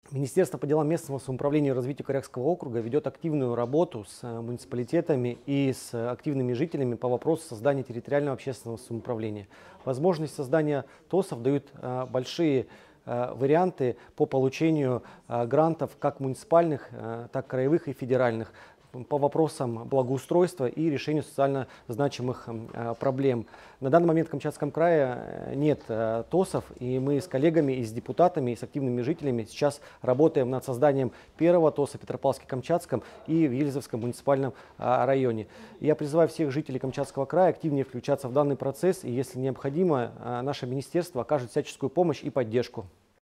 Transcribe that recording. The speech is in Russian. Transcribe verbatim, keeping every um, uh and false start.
Министерство по делам местного самоуправления и развитию Корякского округа ведет активную работу с муниципалитетами и с активными жителями по вопросу создания территориального общественного самоуправления. Возможность создания ТОСов дают а, большие а, варианты по получению а, грантов как муниципальных, а, так и краевых и федеральных по вопросам благоустройства и решению социально значимых э, проблем. На данный момент в Камчатском крае нет э, ТОСов, и мы с коллегами и с депутатами, и с активными жителями сейчас работаем над созданием первого ТОСа в Петропавловске-Камчатском и в Елизовском муниципальном э, районе. Я призываю всех жителей Камчатского края активнее включаться в данный процесс, и если необходимо, э, наше министерство окажет всяческую помощь и поддержку.